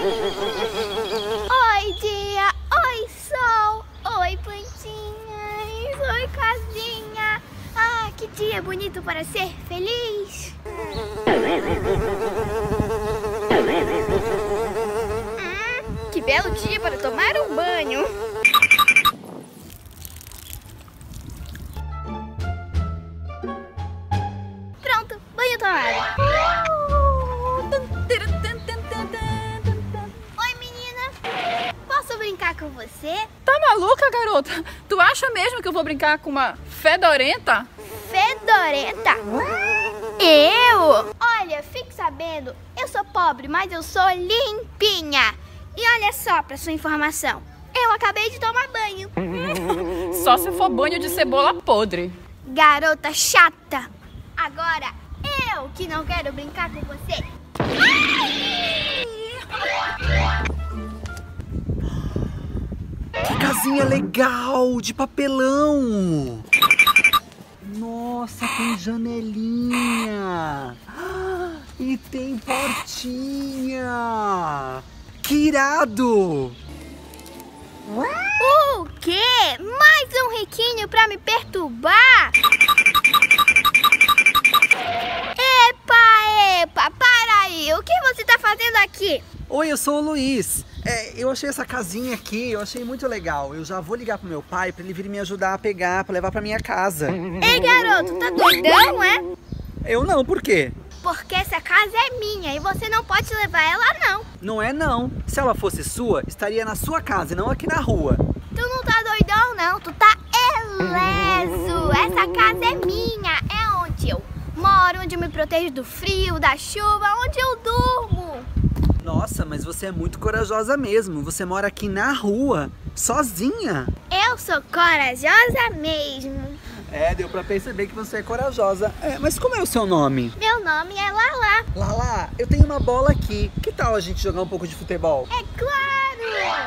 Oi, dia. Oi, sol. Oi, plantinhas. Oi, casinha. Ah, que dia bonito para ser feliz. Que belo dia para tomar um banho. Pronto, banho tomado. Oi, menina. Posso brincar com você? Tá maluca, garota? Tu acha mesmo que eu vou brincar com uma fedorenta? Fedorenta? Eu? Olha, fique sabendo, eu sou pobre, mas eu sou limpinha. E olha só, pra sua informação, eu acabei de tomar banho. Só se for banho de cebola podre. Garota chata. Agora, eu que não quero brincar com você. Que casinha legal, de papelão. Nossa, tem janelinha. E tem portinha. Que irado. O quê? Mais um riquinho pra me perturbar? Epa, para aí. O que você tá fazendo aqui? Oi, eu sou o Luiz. Eu achei essa casinha aqui, eu achei muito legal. Eu já vou ligar pro meu pai pra ele vir me ajudar a pegar, pra levar pra minha casa. Ei, garoto, tá doidão, é? Eu não, por quê? Porque essa casa é minha e você não pode levar ela, não. Não é não. Se ela fosse sua, estaria na sua casa e não aqui na rua. Tu não tá doidão, não. Tu tá leso. Essa casa é minha. É onde eu moro, onde eu me protejo do frio, da chuva, onde eu durmo. Nossa, mas você é muito corajosa mesmo. Você mora aqui na rua, sozinha. Eu sou corajosa mesmo. Deu pra perceber que você é corajosa. Mas como é o seu nome? Meu nome é Lala. Lala, eu tenho uma bola aqui. Que tal a gente jogar um pouco de futebol? É claro!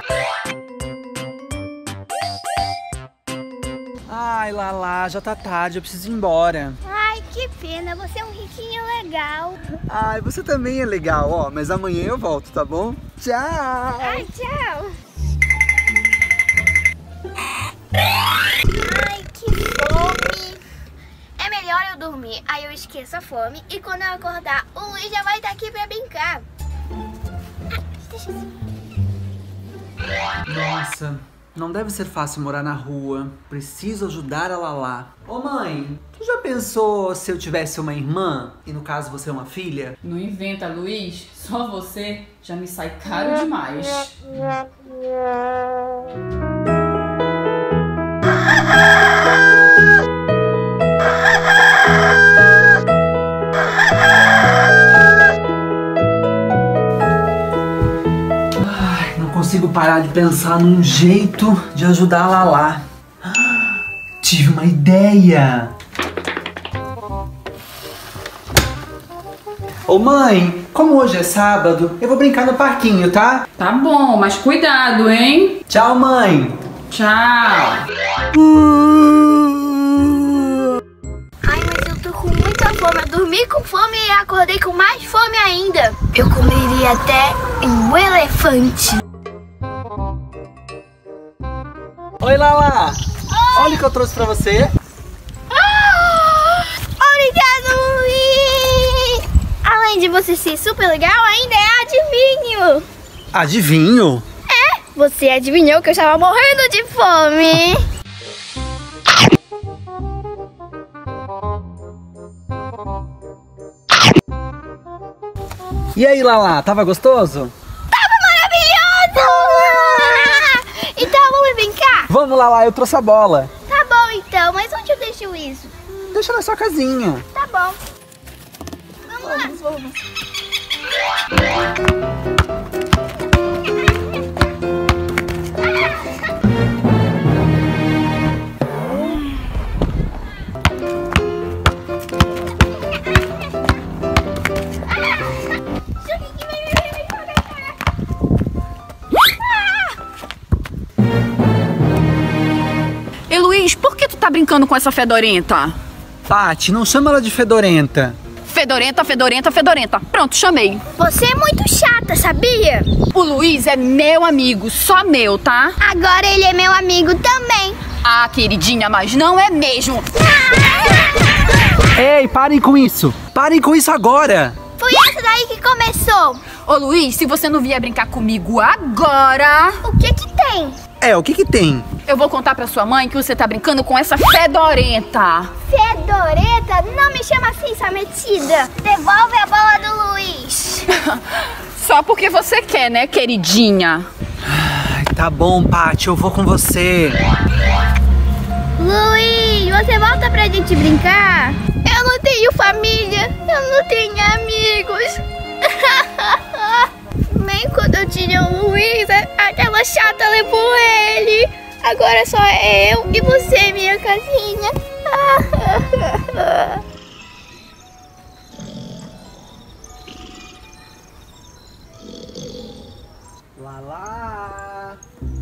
Ai, Lala, já tá tarde, eu preciso ir embora. Ai, que pena, você é um riquinho legal. Ai, você também é legal, ó, mas amanhã eu volto, tá bom? Tchau! Ai, tchau! Ai, que fome! É melhor eu dormir, aí eu esqueço a fome e quando eu acordar, o Luiz já vai estar aqui pra brincar. Deixa assim. Nossa, não deve ser fácil morar na rua. Preciso ajudar a Lala. Ô mãe, tu já pensou se eu tivesse uma irmã e no caso você é uma filha? Não inventa, Luiz. Só você já me sai caro demais. Ai, não consigo parar de pensar num jeito de ajudar a Lala. Tive uma ideia! Ô mãe, como hoje é sábado, eu vou brincar no parquinho, tá? Tá bom, mas cuidado, hein? Tchau, mãe! Tchau! Ai, mas eu tô com muita fome. Eu dormi com fome e acordei com mais fome ainda. Eu comeria até um elefante. Oi, Lala! Olha o que eu trouxe pra você. Obrigada, Luiz! Além de você ser super legal, ainda é adivinho. Adivinho? Você adivinhou que eu estava morrendo de fome. E aí, Lala, tava gostoso? Maravilhoso! Então vamos brincar? Vamos, Lala, eu trouxe a bola. Tá bom então, mas onde eu deixo isso? Deixa na sua casinha. Tá bom. Vamos lá. E Luiz, por que tu tá brincando com essa fedorenta? Paty, não chama ela de fedorenta. Fedorenta, fedorenta, fedorenta. Pronto, chamei. Você é muito chata, sabia? O Luiz é meu amigo, só meu, tá? Agora ele é meu amigo também. Ah, queridinha, mas não é mesmo. Ei, parem com isso! Parem com isso agora! Foi essa daí que começou. Ô, Luiz, se você não vier brincar comigo agora... O que que tem? O que que tem? Eu vou contar pra sua mãe que você tá brincando com essa fedorenta. Fedorenta? Não me chama assim, sua metida. Devolve a bola do Luiz. Só porque você quer, né, queridinha? Ai, tá bom, Paty, eu vou com você. Luiz, você volta pra gente brincar? Eu não tenho família, eu não tenho amigos. Nem quando eu tinha o Luiz, aquela chata levou ele. Agora só eu e você, minha casinha. Lala.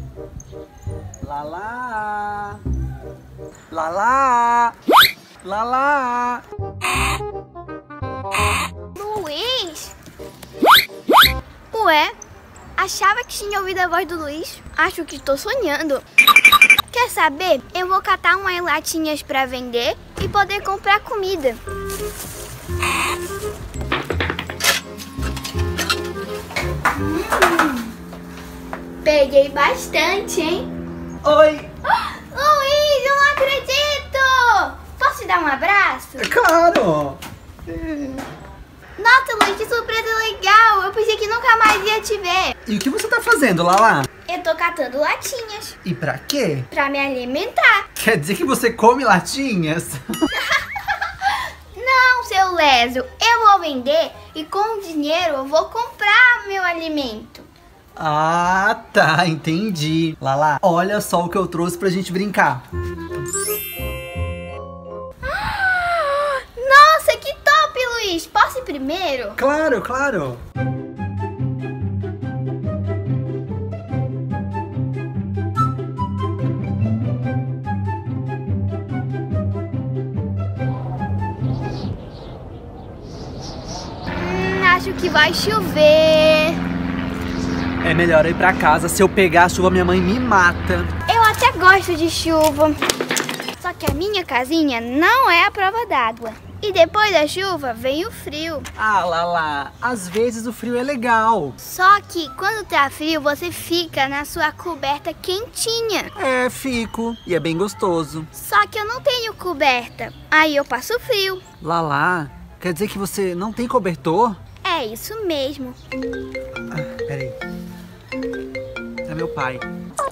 Lala. Lala. Lala. Luiz? Ué, achava que tinha ouvido a voz do Luiz? Acho que estou sonhando. Quer saber? Eu vou catar umas latinhas pra vender e poder comprar comida. Peguei bastante, hein? Oi! Luiz, eu não acredito! Posso te dar um abraço? Claro! Nossa, Luiz, que surpresa legal! Eu pensei que nunca mais ia te ver. E o que você tá fazendo, Lala? Eu tô catando latinhas E pra quê? pra me alimentar. Quer dizer que você come latinhas? Não, seu Lésio, eu vou vender e com o dinheiro eu vou comprar meu alimento. Ah, tá, entendi. Lala, olha só o que eu trouxe pra gente brincar. Nossa, que top, Luiz! Posso ir primeiro? Claro, claro. Acho que vai chover. É melhor ir pra casa. Se eu pegar a chuva, minha mãe me mata. Eu até gosto de chuva. Só que a minha casinha não é a prova d'água. E depois da chuva vem o frio. Ah, Lala, às vezes o frio é legal. Só que quando tá frio, você fica na sua coberta quentinha. É, fico. E é bem gostoso. Só que eu não tenho coberta. Aí eu passo frio. Lala, quer dizer que você não tem cobertor? É isso mesmo. Ah, peraí. É meu pai.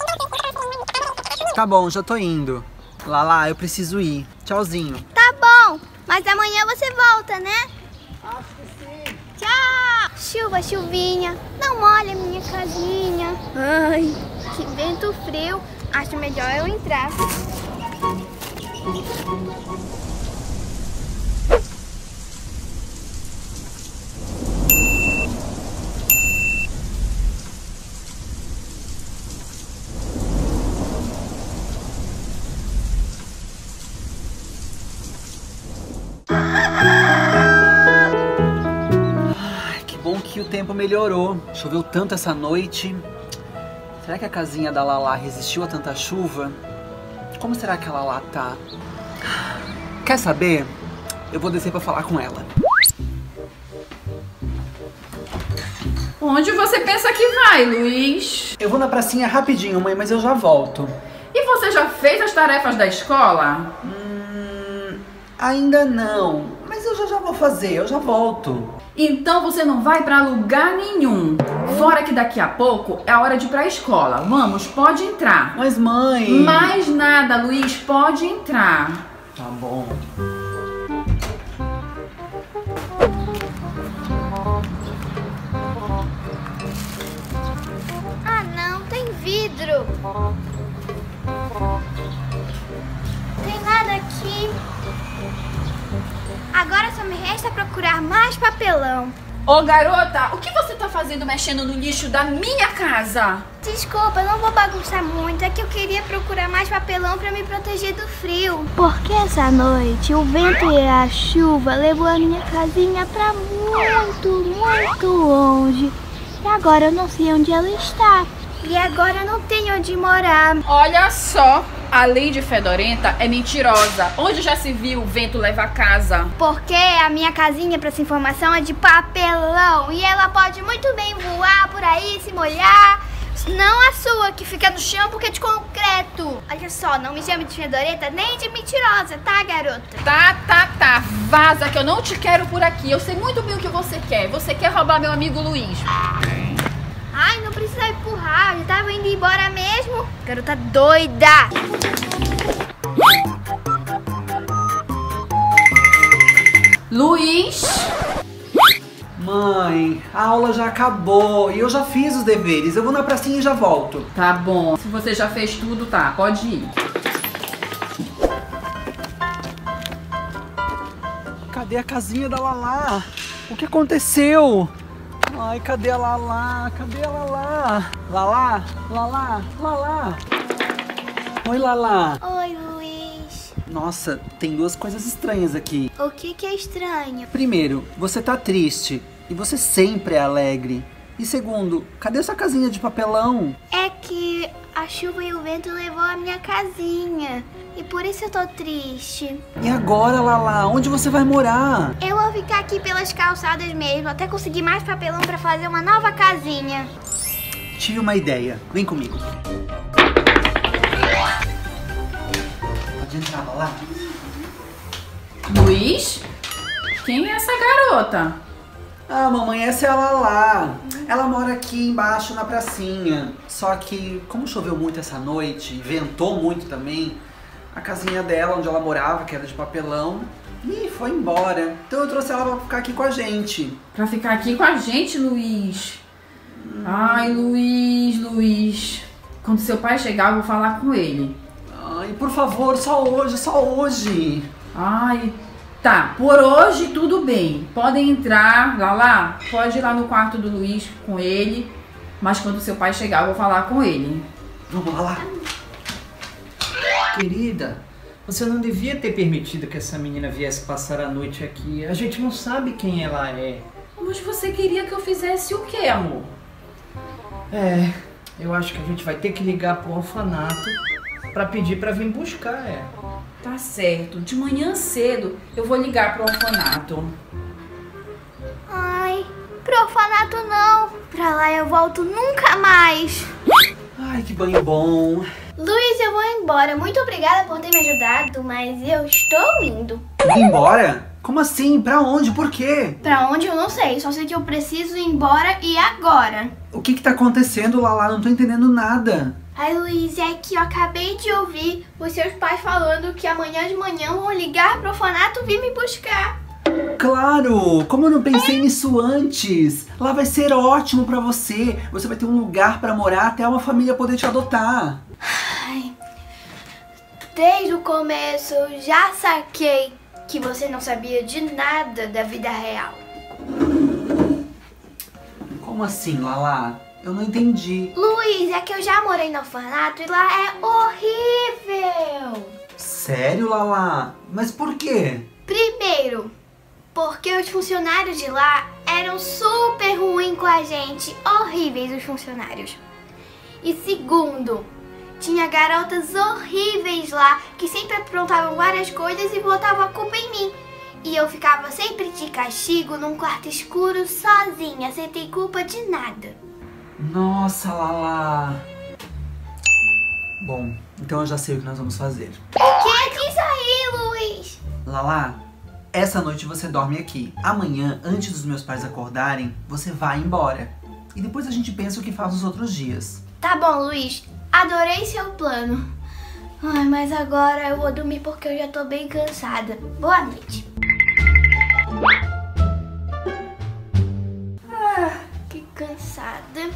Tá bom, já tô indo. Lala, eu preciso ir. Tchauzinho. Tá bom, mas amanhã você volta, né? Acho que sim. Tchau! Chuva, chuvinha, não molha minha casinha. Ai, que vento frio. Acho melhor eu entrar. Que o tempo melhorou. Choveu tanto essa noite. Será que a casinha da Lala resistiu a tanta chuva? Como será que a Lala tá? Quer saber? Eu vou descer pra falar com ela. Onde você pensa que vai, Luiz? Eu vou na pracinha rapidinho, mãe, mas eu já volto. E você já fez as tarefas da escola? Ainda não. Mas eu já vou fazer, eu já volto. Então você não vai pra lugar nenhum. Fora que daqui a pouco é a hora de ir pra escola. Vamos, pode entrar. Mas mãe... Mais nada, Luiz, pode entrar. Tá bom. Ah não, tem vidro. Tem nada aqui. Agora só me resta procurar mais papelão. Ô garota, o que você tá fazendo mexendo no lixo da minha casa? Desculpa, eu não vou bagunçar muito. É que eu queria procurar mais papelão pra me proteger do frio. Porque essa noite o vento e a chuva levou a minha casinha pra muito longe. E agora eu não sei onde ela está. E agora eu não tenho onde morar. Olha só, a lei de fedorenta é mentirosa. Onde já se viu o vento leva a casa? Porque a minha casinha, pra essa informação, é de papelão. E ela pode muito bem voar por aí, se molhar. Não a sua, que fica no chão porque é de concreto. Olha só, não me chame de fedorenta nem de mentirosa, tá, garota? Tá. Vaza, que eu não te quero por aqui. Eu sei muito bem o que você quer. Você quer roubar meu amigo Luiz. Ai, não precisa empurrar. Eu já tava indo embora mesmo. Garota doida. Luiz? Mãe, a aula já acabou e eu já fiz os deveres. Eu vou na pracinha e já volto. Tá bom. Se você já fez tudo, tá. Pode ir. Cadê a casinha da Lala? O que aconteceu? Ai, cadê a Lala? Cadê a Lala? Lala? Oi, Lala. Oi, Luiz. Nossa, tem duas coisas estranhas aqui. O que é estranho? Primeiro, você tá triste e você sempre é alegre. E segundo, cadê sua casinha de papelão? É que a chuva e o vento levou a minha casinha. E por isso eu tô triste. E agora, Lala, onde você vai morar? Eu vou ficar aqui pelas calçadas mesmo, até conseguir mais papelão pra fazer uma nova casinha. Tive uma ideia. Vem comigo. Pode entrar, Lala. Luiz? Quem é essa garota? Ah, mamãe, essa é a Lala. Ela mora aqui embaixo na pracinha. Só que, como choveu muito essa noite e ventou muito também, a casinha dela, onde ela morava, que era de papelão, e foi embora. Então eu trouxe ela pra ficar aqui com a gente. Pra ficar aqui com a gente, Luiz. Ai, Luiz. Quando seu pai chegar, eu vou falar com ele. Ai, por favor, só hoje. Ai, tá. Por hoje, tudo bem. Podem entrar, Lala. Pode ir lá no quarto do Luiz com ele. Mas quando seu pai chegar, eu vou falar com ele. Vamos lá. Querida, você não devia ter permitido que essa menina viesse passar a noite aqui. A gente não sabe quem ela é. Mas você queria que eu fizesse o quê, amor? Eu acho que a gente vai ter que ligar pro orfanato pra pedir pra vir buscar ela. Tá certo. De manhã cedo eu vou ligar pro orfanato. Ai, pro orfanato não. Pra lá eu volto nunca mais. Ai, que banho bom. Luiz, eu vou embora. Muito obrigada por ter me ajudado, mas eu estou indo. Ir embora? Como assim? Pra onde? Por quê? Pra onde eu não sei, só sei que eu preciso ir embora e agora. O que tá acontecendo, Lala? Não tô entendendo nada. Ai, Luiz, é que eu acabei de ouvir os seus pais falando que amanhã de manhã vão ligar pro orfanato vir me buscar. Claro! Como eu não pensei nisso antes? Lá vai ser ótimo pra você. Você vai ter um lugar pra morar até uma família poder te adotar. Ai, desde o começo eu já saquei que você não sabia de nada da vida real. Como assim, Lala? Eu não entendi. Luiz, é que eu já morei no orfanato e lá é horrível. Sério, Lala? Mas por quê? Primeiro, porque os funcionários de lá eram super ruins com a gente. Horríveis os funcionários. E segundo, tinha garotas horríveis lá que sempre aprontavam várias coisas e botavam a culpa em mim. E eu ficava sempre de castigo num quarto escuro sozinha, sem ter culpa de nada. Nossa, Lala. Bom, então eu já sei o que nós vamos fazer. O que diz aí, Luiz? Lala, essa noite você dorme aqui. Amanhã, antes dos meus pais acordarem, você vai embora. E depois a gente pensa o que faz nos outros dias. Tá bom, Luiz. Adorei seu plano. Ai, mas agora eu vou dormir porque eu já tô bem cansada. Boa noite. Que cansada.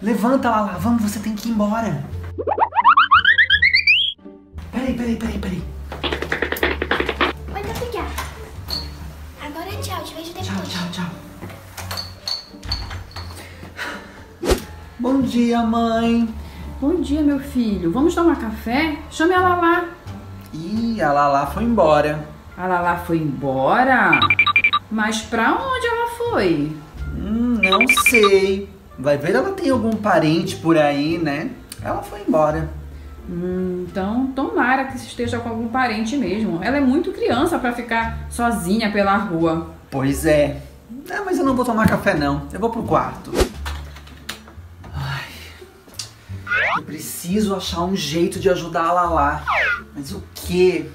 Levanta, Lala, vamos, você tem que ir embora. Peraí. Muito obrigada. Agora tchau, te vejo depois. Tchau. Bom dia, mãe. Bom dia, meu filho. Vamos tomar café? Chame a Lala. Ih, a Lala foi embora. A Lala foi embora? Mas pra onde ela foi? Não sei. Vai ver, ela tem algum parente por aí, né? Ela foi embora. Então tomara que esteja com algum parente mesmo. Ela é muito criança pra ficar sozinha pela rua. Pois é. Mas eu não vou tomar café, não. Eu vou pro quarto. Ai, eu preciso achar um jeito de ajudar a Lala. Mas o quê?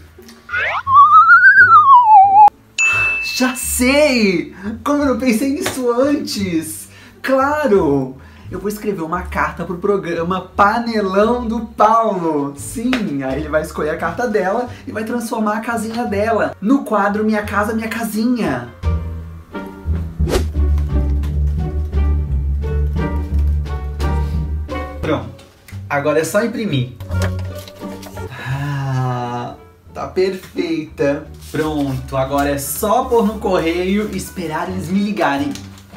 Já sei! Como eu não pensei nisso antes? Claro! Eu vou escrever uma carta pro programa Panelão do Paulo. Sim, aí ele vai escolher a carta dela e vai transformar a casinha dela no quadro Minha Casa, Minha Casinha. Pronto. Agora é só imprimir. Tá perfeita. Pronto, agora é só pôr no correio e esperar eles me ligarem.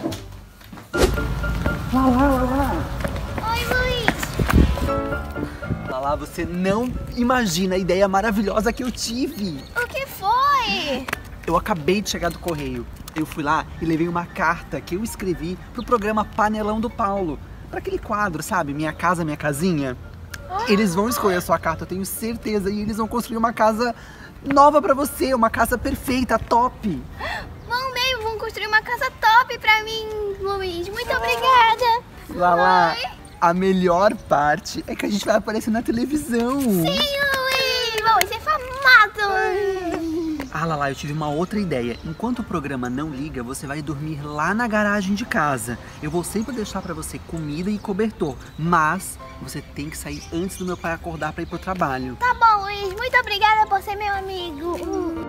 Lala. Oi, Luiz. Lala, você não imagina a ideia maravilhosa que eu tive. O que foi? Eu acabei de chegar do correio. Eu fui lá e levei uma carta que eu escrevi pro programa Panelão do Paulo. Pra aquele quadro, sabe? Minha Casa, Minha Casinha. Eles vão escolher a sua carta, eu tenho certeza. E eles vão construir uma casa nova pra você. Uma casa perfeita, top. Vão construir uma casa top pra mim, Luiz. Muito obrigada. Lala, a melhor parte é que a gente vai aparecer na televisão. Sim, Luiz. Vamos ser famosos. Lala, eu tive uma outra ideia. Enquanto o programa não liga, você vai dormir lá na garagem de casa. Eu vou sempre deixar pra você comida e cobertor, mas você tem que sair antes do meu pai acordar pra ir pro trabalho. Tá bom, Luiz. Muito obrigada por ser meu amigo.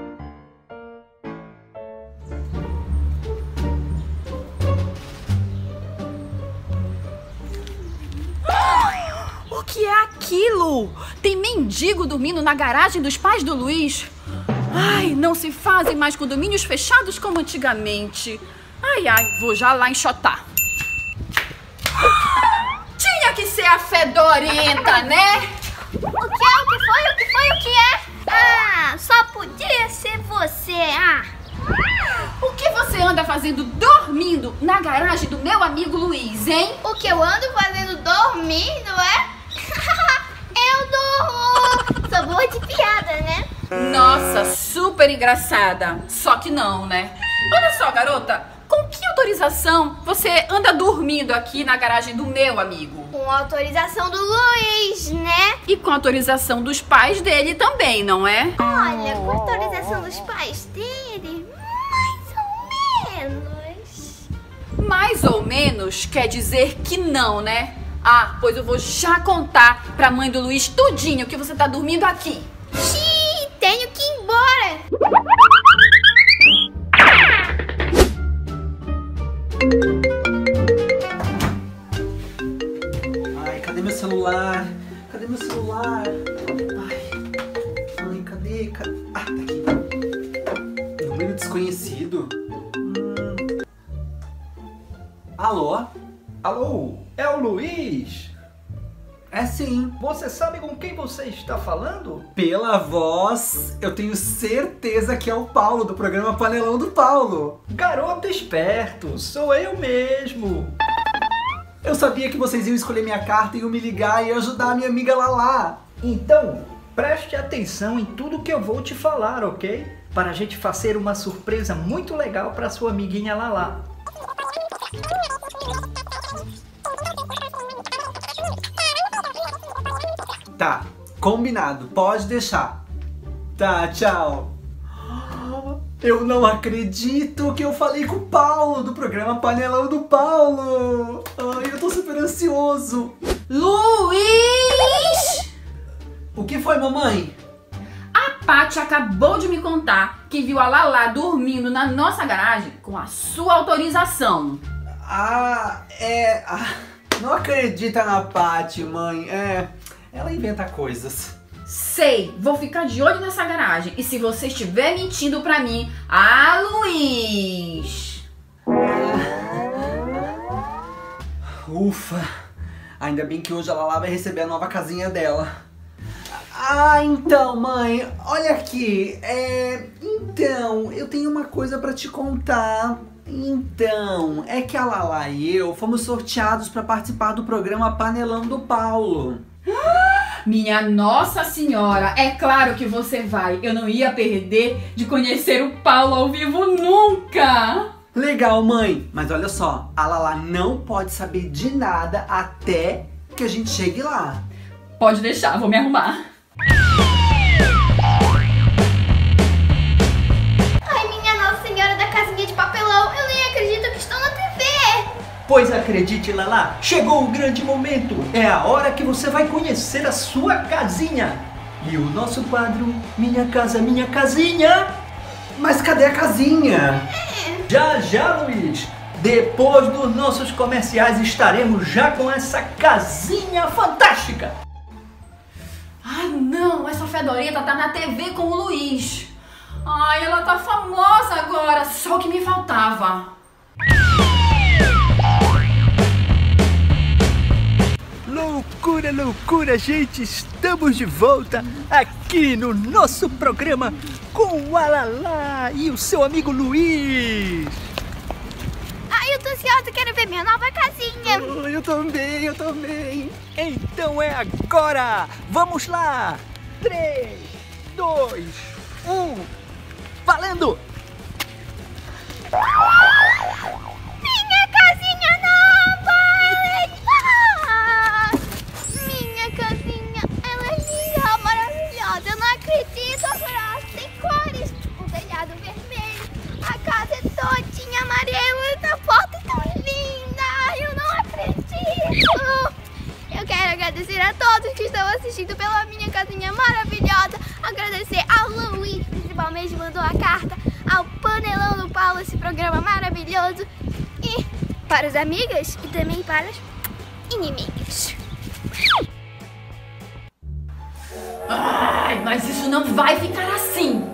O que é aquilo? Tem mendigo dormindo na garagem dos pais do Luiz? Ai, não se fazem mais condomínios fechados como antigamente. Ai, vou já lá enxotar. Tinha que ser a fedorenta, né? O que é? Ah, só podia ser você. O que você anda fazendo dormindo na garagem do meu amigo Luiz, hein? O que eu ando fazendo dormindo, é? Eu durmo. Sou boa de piada, né? Nossa, super engraçada. Só que não, né? Olha só, garota, com que autorização você anda dormindo aqui na garagem do meu amigo? Com autorização do Luiz, né? E com autorização dos pais dele também, não é? Olha, com autorização dos pais dele, mais ou menos. Mais ou menos quer dizer que não, né? Ah, pois eu vou já contar pra mãe do Luiz tudinho que você tá dormindo aqui. Xiii, tenho que ir embora. Ai, cadê meu celular? Ai, cadê? Ah, tá aqui. Número desconhecido. Alô? Alô, é o Luiz? É sim. Você sabe com quem você está falando? Pela voz, eu tenho certeza que é o Paulo, do programa Panelão do Paulo. Garoto esperto, sou eu mesmo. Eu sabia que vocês iam escolher minha carta e iam me ligar e ajudar a minha amiga Lala. Então, preste atenção em tudo que eu vou te falar, ok? Para a gente fazer uma surpresa muito legal para sua amiguinha Lala. Tá, combinado, pode deixar. Tá, tchau. Eu não acredito que eu falei com o Paulo, do programa Panelão do Paulo. Ai, eu tô super ansioso. Luiz! O que foi, mamãe? A Paty acabou de me contar que viu a Lala dormindo na nossa garagem com a sua autorização. Não acredita na Paty, mãe. Ela inventa coisas. Sei, vou ficar de olho nessa garagem. E se você estiver mentindo pra mim, Luiz! Ufa, ainda bem que hoje a Lala vai receber a nova casinha dela. Então, mãe, olha aqui. Então, eu tenho uma coisa pra te contar. Então, é que a Lala e eu fomos sorteados pra participar do programa Panelão do Paulo. Minha Nossa Senhora, é claro que você vai. Eu não ia perder de conhecer o Paulo ao vivo nunca. Legal, mãe. Mas olha só, a Lala não pode saber de nada até que a gente chegue lá. Pode deixar, vou me arrumar. Ai, minha Nossa Senhora da casinha de papelão, eu nem acredito que estou na TV. Pois acredite, Lala, chegou o grande momento. É a hora que você vai conhecer a sua casinha. E o nosso quadro Minha Casa, Minha Casinha. Mas cadê a casinha? Já, já, Luiz. Depois dos nossos comerciais estaremos já com essa casinha fantástica. Ai, não, essa fedorenta tá na TV com o Luiz. Ai, ela tá famosa agora, só o que me faltava. Loucura, loucura, gente! Estamos de volta aqui no nosso programa com o Lala e o seu amigo Luiz. Ai, eu tô ansiosa, quero ver minha nova casinha. Oh, eu também. Então é agora! Vamos lá! 3, 2, 1, valendo! Minha casinha nova! Minha casinha, ela é linda, maravilhosa. Eu não acredito, agora tem cores. O telhado vermelho, a casa é todinha amarela, a porta é tão linda. Eu não acredito. Eu quero agradecer a todos que estão assistindo pela minha casinha maravilhosa. Agradecer ao Luiz, principalmente, que mandou a carta, ao Panelão do Paulo, esse programa maravilhoso. E para os amigos e também para os inimigos. Ai, mas isso não vai ficar assim.